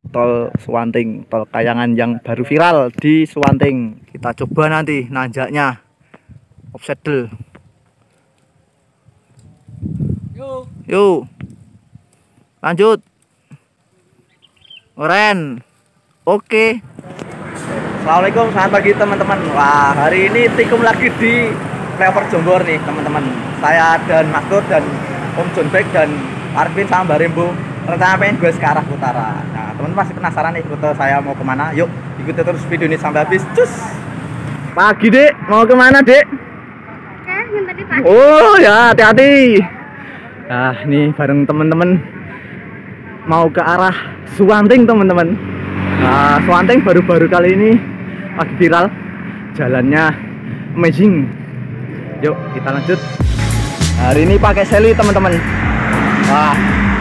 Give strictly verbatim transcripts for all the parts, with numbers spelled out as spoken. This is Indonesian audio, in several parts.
tol Suwanting, tol Kayangan yang baru viral di Suwanting. Kita coba nanti nanjaknya obstacle. Yuk. Yuk. Lanjut. Keren. Oke. Assalamualaikum, selamat pagi teman-teman. Wah, hari ini tikum lagi di flyover Jombor nih teman-teman. Saya dan Mas Tur dan Om John Beck dan Arvin sama Mbak Rembo rencana pengen gue ke arah utara. Nah, teman-teman pasti penasaran nih rute saya mau kemana? Yuk, ikuti terus video ini sampai habis. Cus. Pagi, Dek. Mau kemana, Dek? Oke, yang tadi pagi. Oh ya, hati-hati. Nah, nih bareng teman-teman mau ke arah Suwanting teman-teman. Nah, Suwanting baru-baru kali ini lagi viral, jalannya amazing. Yuk kita lanjut. Hari ini pakai seli teman-teman. Wah.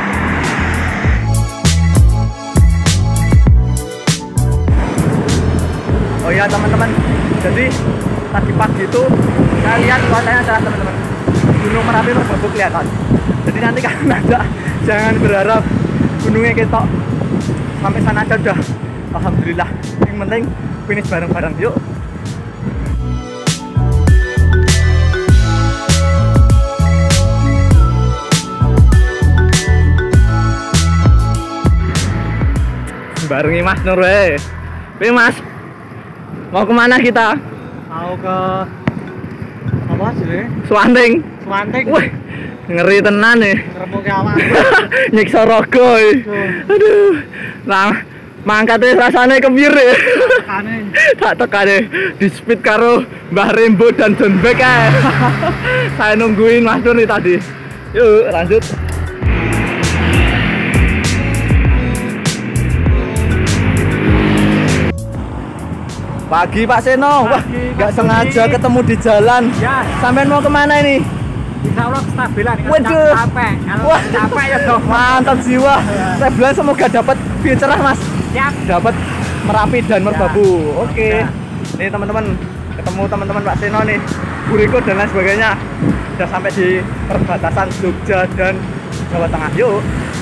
Oh ya teman-teman, jadi tadi pagi itu saya lihat cuacanya cerah teman-teman. Gunung Merapi baru kelihatan. Jadi nanti kan ada, jangan berharap gunungnya ketok, sampai sana aja udah alhamdulillah. Yang penting finish bareng-bareng. Yuk. Barengi Mas Nur we. Wih Mas, mau kemana kita? Mau ke apa sih? Suwanting. Suwanting. Wih, ngeri tenan nih. Ngeremuke awak. Nyiksa raga. Aduh. Nah, mangkate rasane kepir ya. Tekane. Tak tekane di speed karo Mbah Rembo dan John Beck ae. Saya nungguin Mas Nur nih tadi. Yuk, lanjut. Pagi Pak Seno. Wah, nggak sengaja ketemu di jalan. Ya. Sampean mau kemana ini? Insya Allah kestabilan. Waduh. Capek. Kalau Wah, capek ya dong. mantap jiwa. Saya bilang semoga dapat view cerah Mas. Siap. Dapat Merapi dan Merbabu. Oke. Ya. Nih teman-teman, ketemu teman-teman Pak Seno nih. Buriko dan lain sebagainya. Udah sampai di perbatasan Jogja dan Jawa Tengah. Yuk.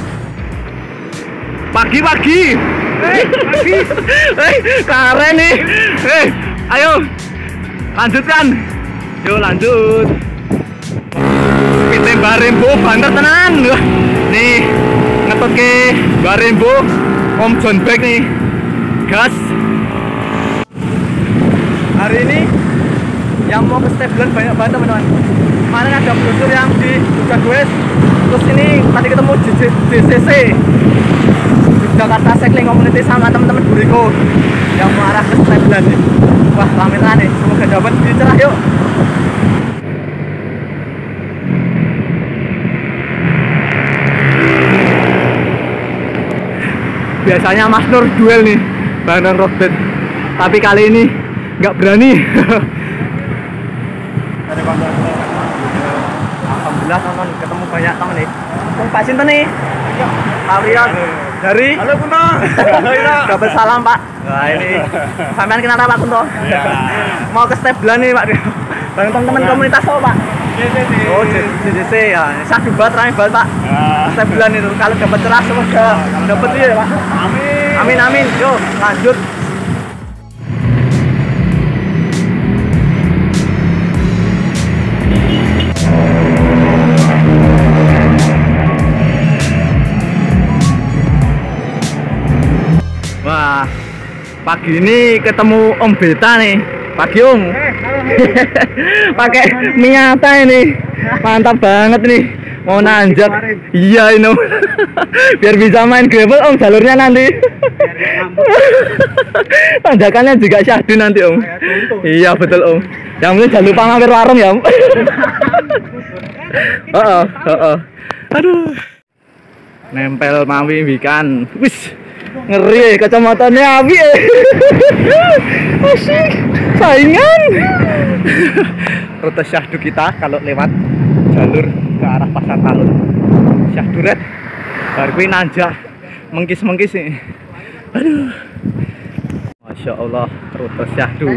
Pagi-pagi. Hei, pagi. Hei, keren nih. Hei, ayo. Lanjutkan. Yuk lanjut. Kita Mbak Rembo banter tenan. Wah, nih ngetut ke Mbak Rembo, Om John Beck nih. Gas. Hari ini yang mau ke Stapleton banyak banget teman-teman. Kemarin ada brosur yang di Jogja Goes. Terus ini tadi ketemu di D C C Jakarta Cycling Community sama teman-teman Buriko yang mau arah ke Stapleton nih. Wah, rame tenan nih. Semoga dapat view cerah. Yuk. Biasanya Mas Nur duel nih bareng Robert, tapi kali ini nggak berani. Alhamdulillah teman, ketemu banyak teman nih. Pak Sinten nih? Pak Rian dari. Halo Kunto. Dapat salam Pak. Nah ini sampean kenal Pak Kunto? Ya. Mau ke Stapleton nih Pak. Bareng teman-teman ya. Komunitas apa Pak? D C C. Oh D C C ya. Syahdu banget, ramai banget Pak. Ya. Stapleton itu kalau dapat cerah semoga dapat ya Pak. Amin. Amin amin. Yuk lanjut. Wah, pagi ini ketemu Om Beta nih. Pagi Om. Pakai Miata ini. Mantap banget nih. Mau nanjak. Iya ini. Biar bisa main gravel Om jalurnya nanti. Tanjakannya juga syahdu nanti Om. Iya betul Om. Yang penting jangan lupa mampir warung ya Om. Oh, oh, oh. Aduh. Nempel mawi ikan. Wis. Ngeri kacamatanya Abi. Asik saingan. Rute syahdu kita kalau lewat jalur ke arah Pasar Talun syahdu red baru gue nanjak mengkis-mengkis nih. Aduh, Masya Allah rute syahdu.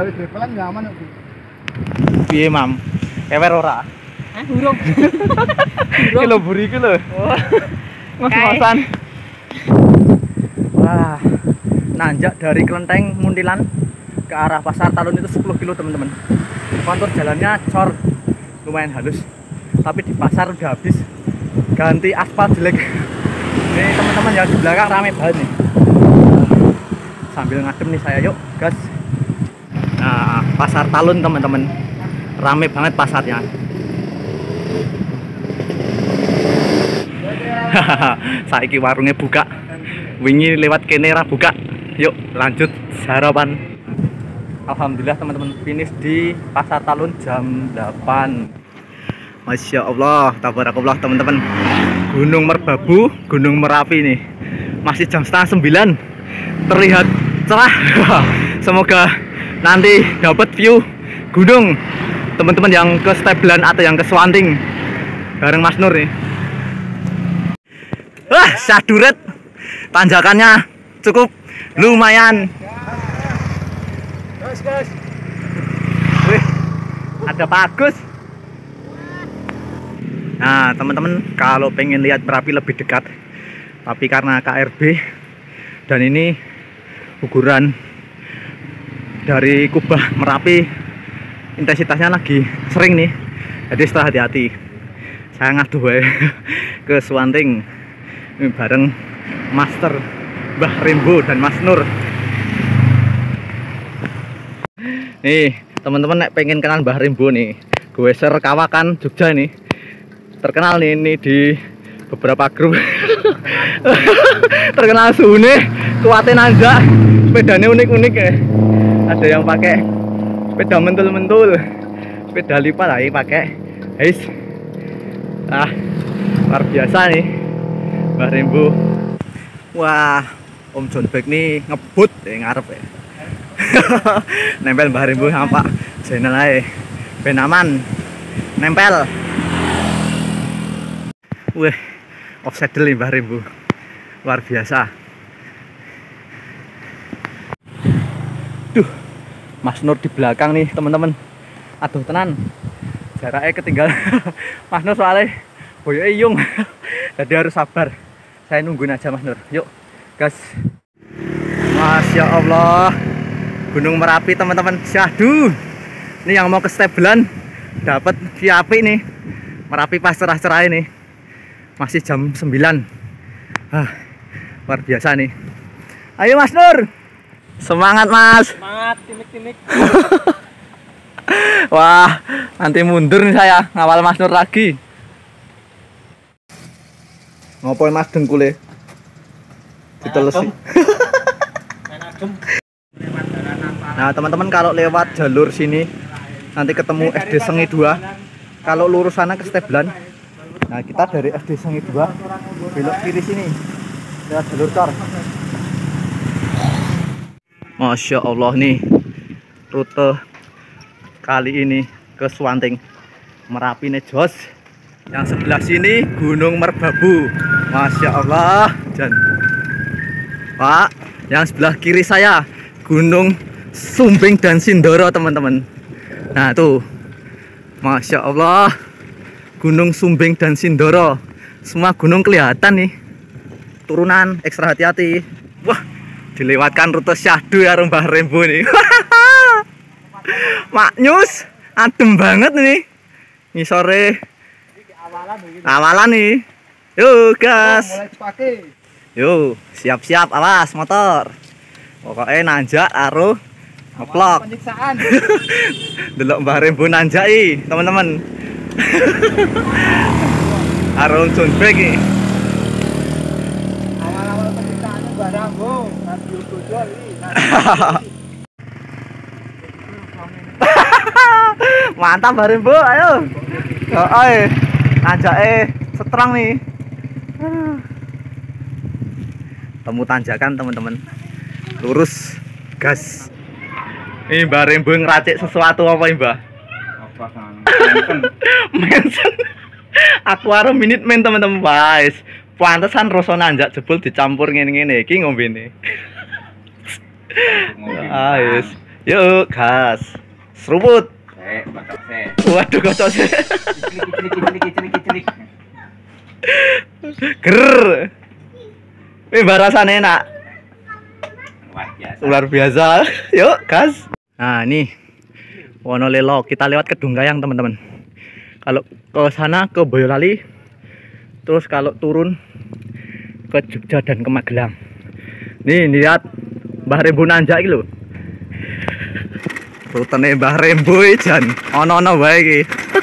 Piye Mam? Kewer ora? Hah, burung. Iki lho buri iki lho. Mas-masan. Wah, nanjak dari Kelenteng Muntilan ke arah Pasar Talun itu sepuluh kilo teman-teman. Kontur jalannya cor, lumayan halus. Tapi di pasar udah habis ganti aspal jelek. Ini teman-teman yang di belakang rame banget nih. Sambil ngadem nih saya, yuk gas. Nah, Pasar Talun teman-teman, rame banget pasarnya. Saiki warungnya buka, wingi lewat kene ra buka. Yuk lanjut sarapan. Alhamdulillah teman-teman, finish di Pasar Talun jam delapan. Masya Allah, tabarakallah teman-teman. Gunung Merbabu, Gunung Merapi nih, masih jam setengah sembilan, terlihat cerah. Semoga nanti dapat view gunung teman-teman yang ke Steblan atau yang ke Swanting bareng Mas Nur nih. Wah, syaduret, tanjakannya cukup lumayan. Guys, guys. Wih, ada Pak Agus. Nah teman-teman, kalau pengen lihat Merapi lebih dekat, tapi karena K R B dan ini guguran dari Kubah Merapi, intensitasnya lagi sering nih, jadi setelah hati-hati. Saya ngadu ya ke Swanting ini bareng Master Mbah Rembo dan Mas Nur. Nih teman-teman, nek pengen kenal Mbah Rembo nih, gue ser Kawakan Jogja nih, terkenal nih ini di beberapa grup. Terkenal suune, kuatin aja, sepedanya unik-unik ya. Ada yang pakai sepeda mentul-mentul, sepeda lipat lagi pakai guys. Ah, luar biasa nih Mbah Rembo. Wah, Om John Beck nih ngebut ya ngarep ya. Nempel Mbah Rembo sama Pak Jenel aja, ben aman nempel. Wih, offset nih Mbah Rembo, luar biasa. Duh, Mas Nur di belakang nih teman-teman. Aduh tenan, jaraknya ketinggalan. Mas Nur soalnya boyo iyung, jadi harus sabar. Saya nungguin aja Mas Nur. Yuk gas. Masya Allah, Gunung Merapi teman-teman. Syahdu, ini yang mau ke Steblan dapat V I P nih. Merapi pas cerah-cerah ini. Masih jam sembilan. Ah, luar biasa nih. Ayo Mas Nur, semangat Mas. Semangat, timik-timik. Wah, nanti mundur nih saya ngawal Mas Nur lagi. Ngopoin Mas dengkule ditelesi. Nah teman-teman, kalau lewat jalur sini nanti ketemu S D Sengi dua. Kalau lurus sana ke Steblan. Nah kita dari S D Sengi dua belok kiri sini lewat jalur cor. Masya Allah nih, rute kali ini ke Swanting Merapi nih jos. Yang sebelah sini Gunung Merbabu. Masya Allah. Dan Pak, yang sebelah kiri saya Gunung Sumbing dan Sindoro teman-teman. Nah tuh, Masya Allah, Gunung Sumbing dan Sindoro, semua gunung kelihatan nih. Turunan ekstra hati-hati. Wah, dilewatkan rute syahdu ya Mbah Rembo nih. Maknyus, adem banget nih. Ini sore awalan nih. Yuk gas. Yuk, siap-siap, awas motor. Pokoknya nanjak aruh ngeplok. Delok Mbah Rembo nanjaki, teman-teman. Aruh John Beck iki. Awal-awal penciptaannya Mbah Rembo, nanti tujuan ini. Mantap Mbah Rembo, ayo. Heeh. Nanjake seterang nih. Temu tanjakan teman-teman. Lurus gas. Ini Mbah Rembo ngeracik sesuatu apa ini Mbah? Apa sana? Mention. Aku arep minute men teman-teman guys. Pantesan rasa nanjak jebul dicampur ngene-ngene iki ngombene. Guys, yuk gas. Seruput. Eh, kocok se. Waduh kocok se. Cilik cilik cilik cilik. Ger. Ini mbak rasanya enak. Luar biasa. Yuk, gas. Nah, ini Wonolelo. Kita lewat Kedung Kayang, teman-teman. Kalau ke sana ke Boyolali, terus kalau turun ke Jogja dan ke Magelang. Nih, lihat Mbah Rembo nanjak iki lho. Rutene Mbah Rembo jan ono-ono wae iki.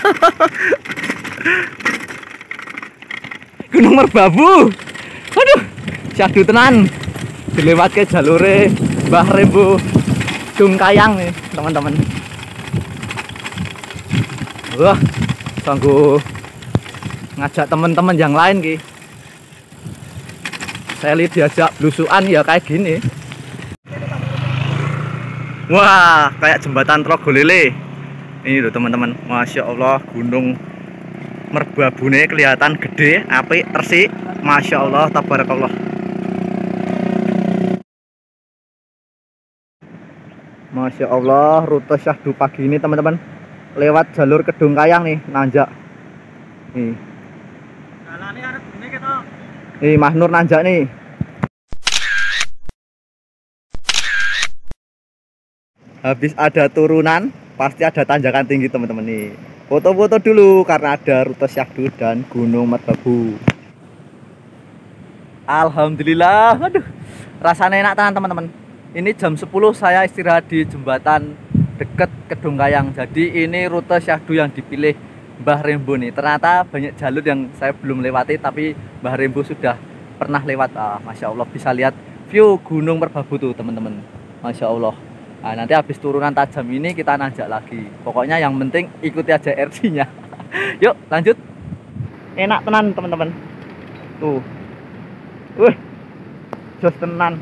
Gunung Merbabu. Aduh, syahdu tenan. Dilewatke jalure Mbah Rembo Kedung Kayang nih, teman-teman. Wah, sanggup ngajak teman-teman yang lain ki. Saya lihat diajak blusukan ya kayak gini. Wah, kayak jembatan Trogolele. Ini loh teman-teman, masya Allah, Gunung Merbabune kelihatan gede, apik, resik, masya Allah, tabarakallah. Masya Allah, rute syahdu pagi ini teman-teman, lewat jalur Kedung Kayang nih, nanjak. Nih. Nih, Mahnur nanjak nih. Habis ada turunan, pasti ada tanjakan tinggi teman-teman nih. Foto-foto dulu karena ada rute syahdu dan Gunung Merbabu. Alhamdulillah, aduh, rasanya enak tangan teman-teman. Ini jam sepuluh saya istirahat di jembatan dekat Kedung Kayang. Jadi ini rute syahdu yang dipilih Mbah Rembo nih. Ternyata banyak jalur yang saya belum lewati, tapi Mbah Rembo sudah pernah lewat. Ah, masya Allah, bisa lihat view Gunung Merbabu tuh teman-teman. Masya Allah. Nah, nanti habis turunan tajam ini kita nanjak lagi. Pokoknya yang penting ikuti aja R C-nya. Yuk lanjut. Enak tenan teman-teman. Tuh. Wih, jos tenan.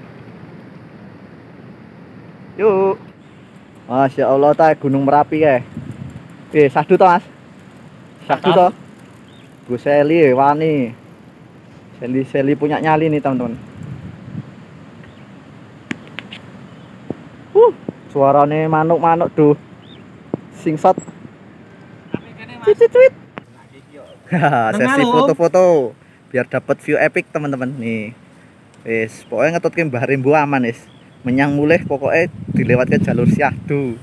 Yuk. Masya Allah, ta Gunung Merapi ya. Eh, syahdu toh mas? Syahdu toh? Bu Seli, wani. Seli Seli punya nyali nih teman-teman. Uh, suarane manuk-manuk tuh. Singsot. Cuit-cuit. Sesi foto-foto biar dapat view epic teman-teman nih. Wis, pokoknya ngetutke Mbah Rembo aman wis. Menyang mulih pokoknya dilewatkan jalur syahdu.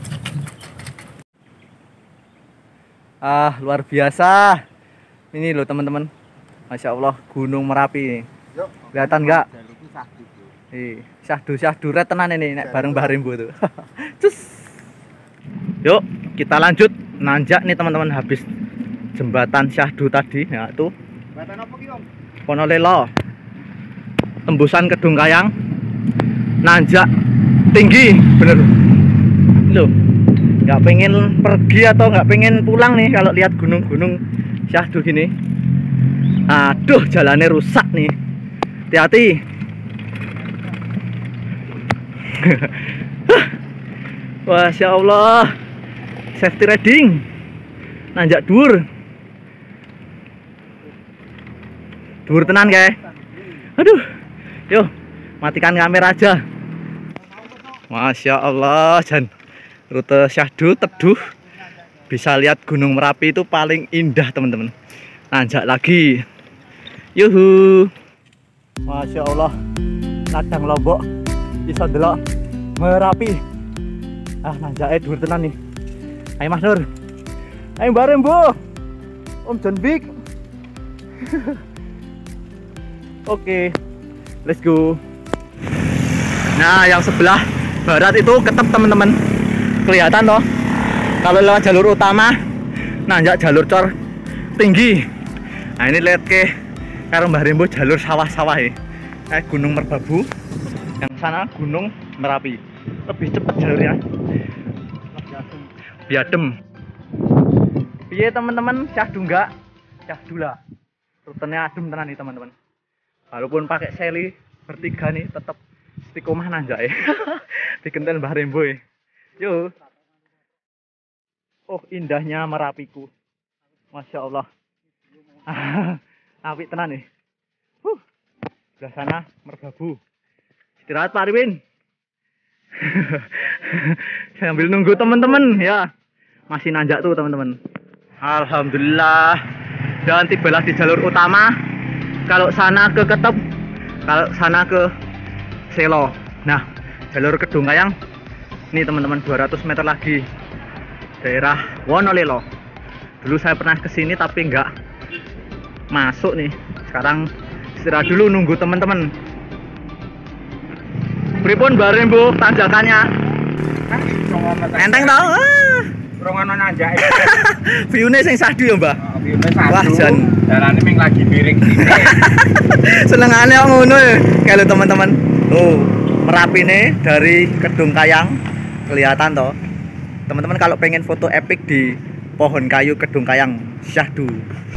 Ah, luar biasa. Ini loh teman-teman. Masya Allah, Gunung Merapi. Kelihatan nggak? Ih, syahdu syahdu red tenan ini nek bareng Mbah Rembo tuh. Cus. Yuk, kita lanjut nanjak nih teman-teman habis jembatan syahdu tadi. Ya tuh. Jembatan apa ki, Om? Wonolelo. Tembusan Kedung Kayang. Nanjak tinggi bener loh, nggak pengen pergi atau nggak pengen pulang nih kalau lihat gunung-gunung syahdu gini. Aduh, jalannya rusak nih, hati-hati. Masya Allah, safety riding, nanjak dur, dur tenan kayak. Aduh, yuk matikan kamera aja. Masya Allah, Jan rute syahdu teduh, bisa lihat Gunung Merapi itu paling indah teman-teman. Nanjak lagi, yuhu. Masya Allah, ladang Lombok bisa delok Merapi. Ah, nanjaknya dhuwur tenan nih. Ayo Mas Nur, ayo Mbah Rembo, Om John Big. Oke, let's go. Nah, yang sebelah barat itu ketep teman-teman, kelihatan toh. Kalau lewat jalur utama, nanjak jalur cor tinggi. Nah ini lihat ke karo Mbah Rembo jalur sawah-sawah ya. Eh, Gunung Merbabu, yang sana Gunung Merapi. Lebih cepat jalurnya. Biadem. Iya teman-teman, syahdu enggak? Syahdu lah. Rutenya adem tenan nih teman-teman. Walaupun pakai seli bertiga nih, tetap istiqomah nanjak ya. Dikentel Mbah Rembo ya. Yuk. Oh, indahnya Merapiku. Masya Allah. Apik tenan nih. Huh. Sebelah sana Merbabu. Istirahat Pak Arwin. Sambil nunggu teman-teman ya. Masih nanjak tuh teman-teman. Alhamdulillah. Dan tibalah di jalur utama. Kalau sana ke Ketep, kalau sana ke Selo. Nah, jalur Kedung Kayang ini teman-teman dua ratus meter lagi daerah Wonolelo. Dulu saya pernah kesini tapi enggak masuk nih. Sekarang istirahat dulu nunggu teman-teman. Pripun bareng Bu tanjakannya? Enteng tau? Ah. Rongono nanjak. View-ne sing sahdu ya, Mbah. View-ne sahdu. Wah, jan. Dalane ming lagi miring sithik. Senengane kok ngono ya. Kalau teman-teman. Oh, Merapi nih dari Kedung Kayang. Kelihatan toh. Teman-teman kalau pengen foto epic di pohon kayu Kedung Kayang syahdu.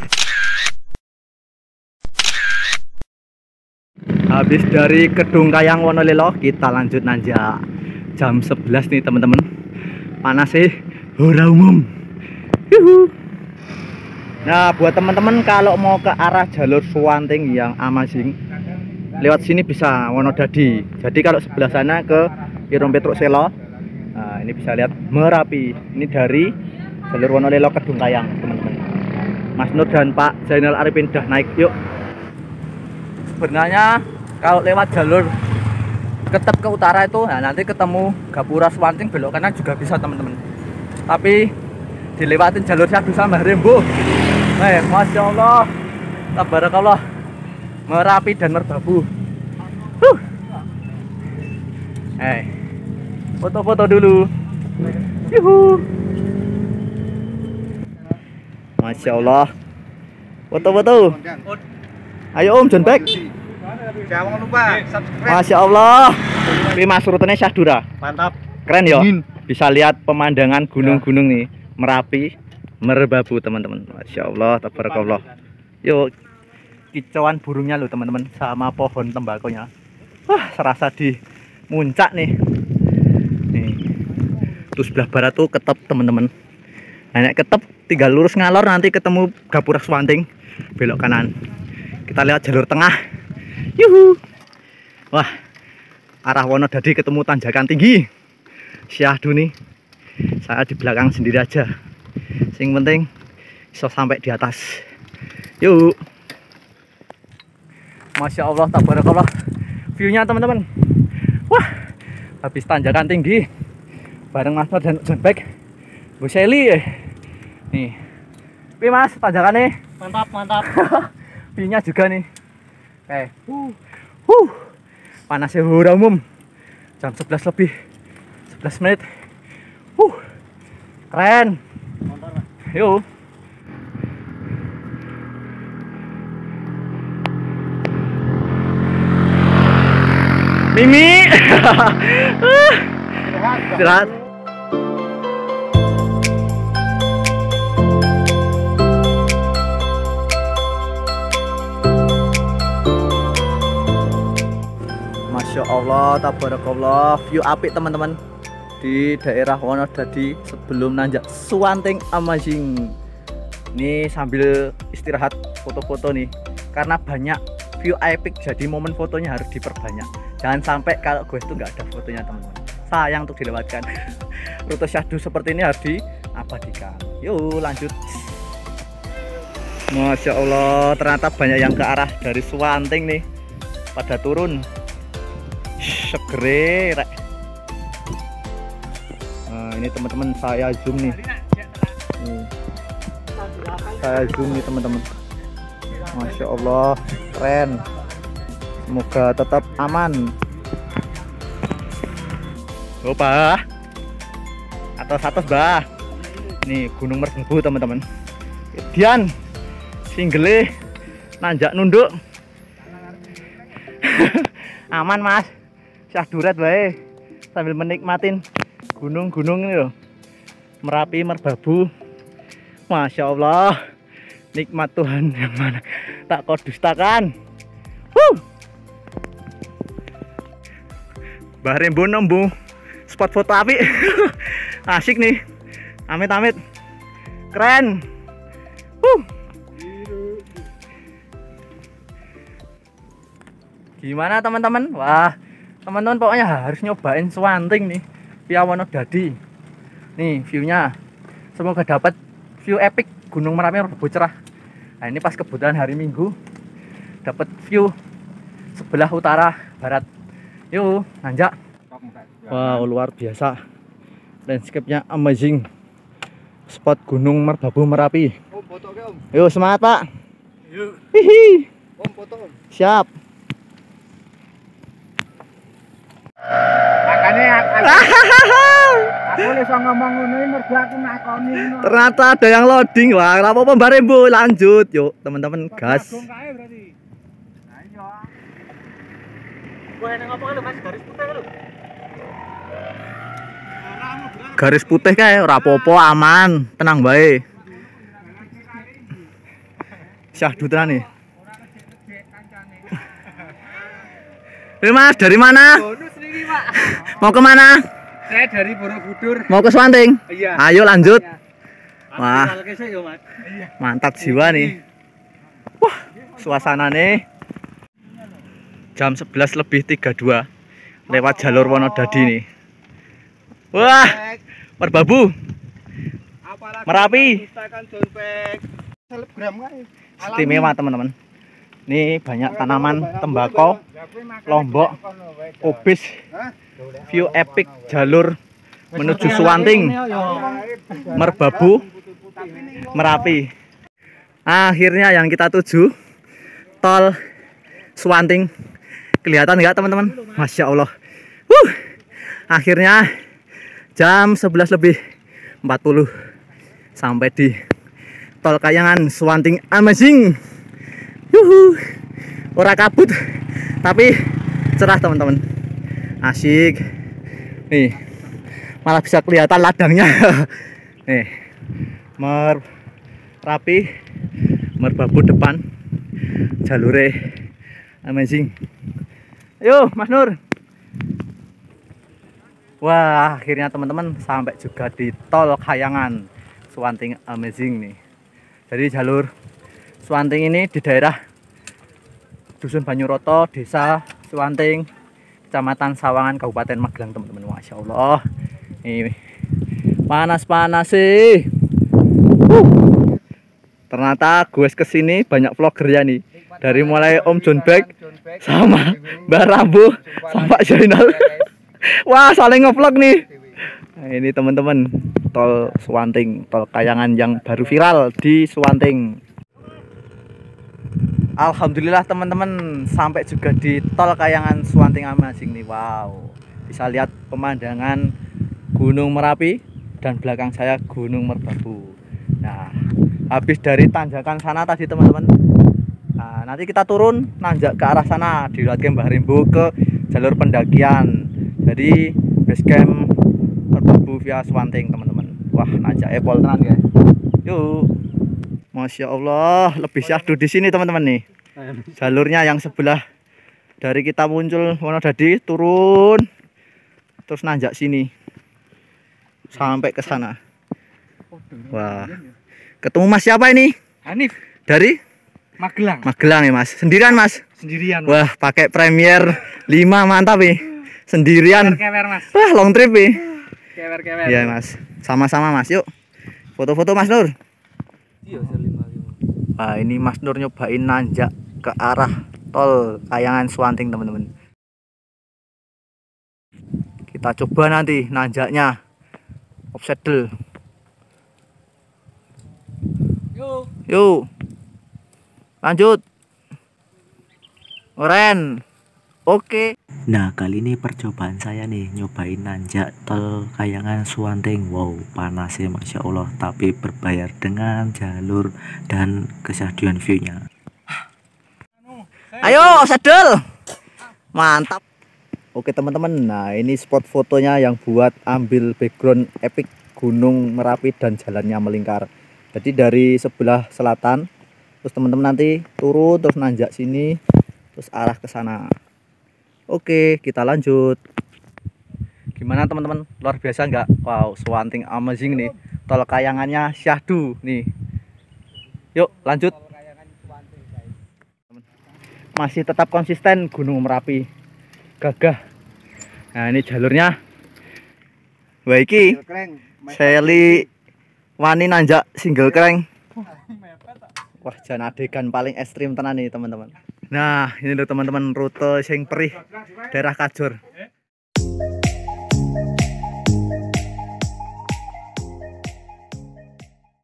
Habis dari Kedung Kayang Wonolelo, kita lanjut nanjak. Jam sebelas nih teman-teman. Panas sih, ora umum. Yuhu. Nah, buat teman-teman kalau mau ke arah jalur Suwanting yang amazing, lewat sini bisa Wonodadi. Jadi kalau sebelah sana ke Irung Petruk Selo. Nah, ini bisa lihat Merapi. Ini dari jalur Wonolelo Kedung Kayang, teman-teman. Mas Nur dan Pak Zainal Arifin udah naik. Yuk. Sebenarnya kalau lewat jalur Ketep ke utara itu, nah nanti ketemu Gapura Suwanting, belok kanan juga bisa teman-teman. Tapi dilewatin jalur syahdu sama Rembo. Eh, masya Allah, tabarakallah, Merapi dan Merbabu. Huh. Eh, foto-foto dulu. Yuhu. Masya Allah, foto-foto. Ayo Om John Beck. Jangan lupa subscribe. Masya Allah. Ini mas rutenya Syahdura. Mantap. Keren ya. Bisa lihat pemandangan gunung-gunung nih. Merapi, Merbabu teman-teman. Masya Allah, tabarakallah. Yuk, kicauan burungnya loh teman-teman, sama pohon tembakonya. Wah, serasa di muncak nih. Nih. Terus sebelah barat tuh Ketep teman-teman. Nah, Ketep tinggal lurus ngalor nanti ketemu Gapura Suwanting, belok kanan. Kita lihat jalur tengah. Yuhu. Wah, arah Wonodadi ketemu tanjakan tinggi syahdu nih. Saya di belakang sendiri aja. Sing penting bisa sampai di atas. Yuk. Masya Allah, tabarakallah. View-nya teman-teman. Wah, habis tanjakan tinggi bareng Mas Nur dan John Beck, Bu Shelly. Nih. Tapi Mas, tanjakannya Mantap, mantap. view-nya juga nih. Eh, uh, uh, panasnya ora umum. Jam sebelas lebih, sebelas menit. Uh, keren. Yuk. Mimi. Istirahat. Masya Allah, tabarakallah, view apik teman-teman di daerah Wonodadi sebelum nanjak Suwanting amazing. Ini sambil istirahat foto-foto nih, karena banyak view epic jadi momen fotonya harus diperbanyak. Jangan sampai kalau gue itu nggak ada fotonya teman-teman, sayang untuk dilewatkan. Rute syahdu seperti ini harus diabadikan. Yuk lanjut. Masya Allah, ternyata banyak yang ke arah dari Suwanting nih pada turun. Segere rek. Nah, ini teman-teman saya zoom nih. nih. Saya zoom nih teman-teman. Masya Allah, keren. Semoga tetap aman. Oh, Bah. Atas-atas, Bah. Nih, Gunung Merbabu teman-teman. Dian single nanjak nunduk. Aman, Mas. Syahdurat bae sambil menikmatin gunung-gunung ini loh. Merapi, Merbabu. Masya Allah, nikmat Tuhan yang mana tak kau dustakan. Huh. Mbah Rembo nemu spot foto api. Asik nih. Amit-amit. Keren. Huh. Gimana teman-teman? Wah, teman-teman pokoknya harus nyobain Suwanting nih via Wonodadi. Nih view-nya. Semoga dapat view epic Gunung Merapi Merbabu cerah. Nah, ini pas kebetulan hari Minggu dapat view sebelah utara barat Yuk, nanjak. Wow, luar biasa. Landscape-nya amazing. Spot Gunung Merbabu Merapi. Om foto ke Om. Yuk, semangat, Pak. Yuk. Hihi. Om foto Om. Siap. Makanya aku aku iso ngomong ngono iki mergo aku nakoni ngono. Ternyata ada yang loading. Wah, ora apa-apa bare, Bu. Lanjut. Yuk, teman-teman, gas. Agung kae berarti. Nah iya. Wah, nang apa lho, Mas? Garis putih lho. Garis putih kae ora apa-apa, aman, tenang bae. Syahdu tenan nih. Eh, Mas, dari mana? Bonus niki, Pak. Mau ke mana? Saya dari Borobudur. Mau ke Swanting? Iya. Ayo lanjut. Wah, Kalau kesek yo, Mas. Iya. mantap jiwa nih. Wah, suasana nih. Jam sebelas lebih tiga puluh dua lewat jalur Wonodadi nih. Wah, Merbabu. Apalagi Merapi. Instakan Jonpek. Selebgram kae. Istimewa, teman-teman. Ini banyak tanaman tembakau, lombok, kubis, view epic jalur menuju Swanting, Merbabu, Merapi. Akhirnya yang kita tuju tol Swanting. Kelihatan nggak, teman-teman? Masya Allah. Wuh, akhirnya jam sebelas lebih empat puluh sampai di tol Kayangan Swanting amazing. Yuhu, ora kabut tapi cerah, teman-teman. Asik. Nih, malah bisa kelihatan ladangnya. Nih, Merapi, Merbabu depan, jalure amazing. Ayo, Mas Nur. Wah, akhirnya teman-teman sampai juga di tol Kayangan Swanting amazing nih. Jadi jalur Swanting ini di daerah Dusun Banyuroto, Desa Swanting, Kecamatan Sawangan, Kabupaten Magelang, teman-teman. Masya Allah, ini panas-panas sih. Uh. Ternyata gue kesini banyak vlogger ya nih. Dari mulai Om Jonbek sama Mbak Rambo sama Pak Jainal. Wah, saling ngevlog nih. Nah, ini teman-teman, tol Swanting, tol Kayangan yang baru viral di Swanting. Alhamdulillah, teman-teman, sampai juga di tol Kayangan Swanting amazing nih. Wow, bisa lihat pemandangan Gunung Merapi dan belakang saya Gunung Merbabu. Nah, habis dari tanjakan sana tadi, teman-teman, nah, nanti kita turun nanjak ke arah sana di Lewat Mbah Rimbo ke jalur pendakian. Jadi base camp Merbabu via Swanting, teman-teman. Wah, nanjak epol tenan ya. Yuk. Masya Allah, lebih syahdu di sini, teman-teman nih. Jalurnya yang sebelah dari kita muncul Wonodadi, turun terus nanjak sini sampai ke sana. Wah, ketemu Mas siapa ini? Hanif Dari Magelang. Magelang ya, Mas. Sendirian, Mas? Sendirian. Wah, pakai Premier lima, mantap nih. Sendirian. Kewer, Mas. Wah, long trip nih. Kewer-kewer. Iya, Mas. Sama-sama, Mas. Yuk. Foto-foto, Mas Nur. Nah, ini Mas Nur nyobain nanjak ke arah tol Kayangan Swanting, teman-teman. Kita coba nanti nanjaknya obstacle. Yuk. Yuk. Lanjut. Keren. Oke. Nah, kali ini percobaan saya nih nyobain nanjak tol Kayangan Swanting. Wow, panasnya Masya Allah, tapi berbayar dengan jalur dan kesyahduan view-nya. Ayo, sedel. Mantap. Oke, teman-teman. Nah, ini spot fotonya yang buat ambil background epic Gunung Merapi dan jalannya melingkar. Jadi dari sebelah selatan, terus teman-teman nanti turun terus nanjak sini, terus arah ke sana. Oke, kita lanjut. Gimana, teman-teman? Luar biasa nggak? Wow, Swanting amazing nih. Tol Kayangannya syahdu nih. Yuk, lanjut. Masih tetap konsisten Gunung Merapi. Gagah. Nah, ini jalurnya. Wah, iki Seli wani nanjak single crank. Wah, jan adegan paling ekstrim tenan nih, teman-teman. Nah, ini loh teman-teman rute sing perih daerah Kajur.